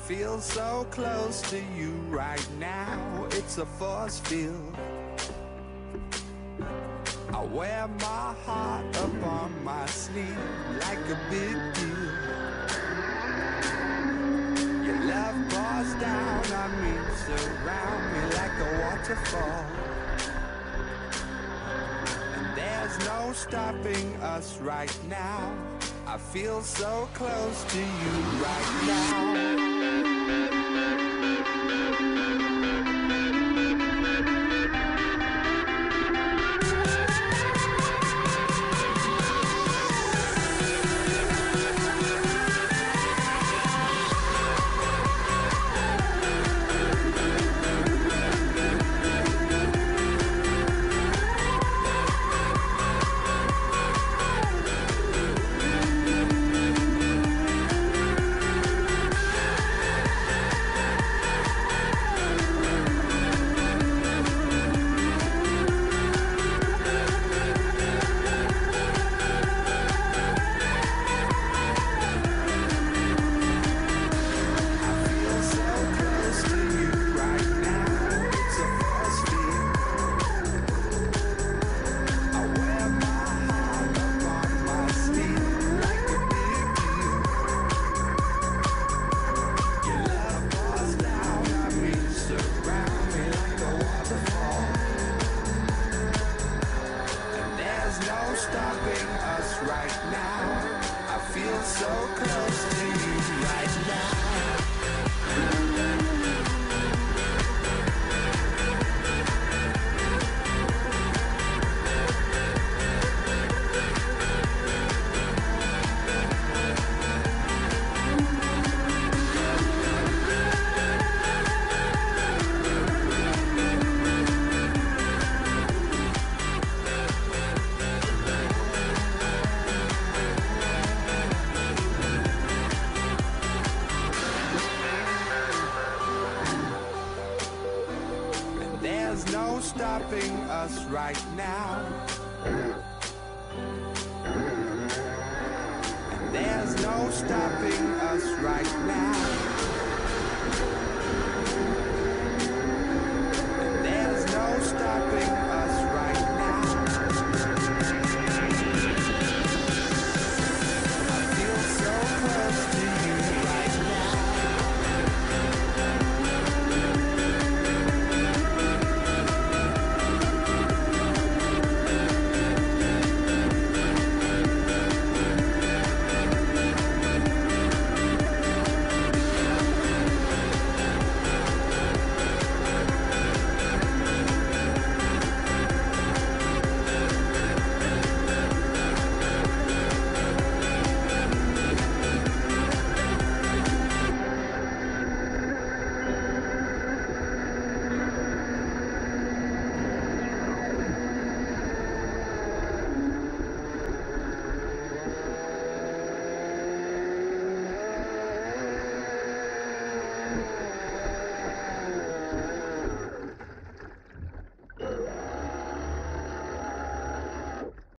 feel so close to you right now. It's a force field. I wear my heart up on my sleeve like a big deal. Your love pours down on me, surround me like a waterfall. And there's no stopping us right now. I feel so close to you right now. No stopping us right now. And there's no stopping us right now.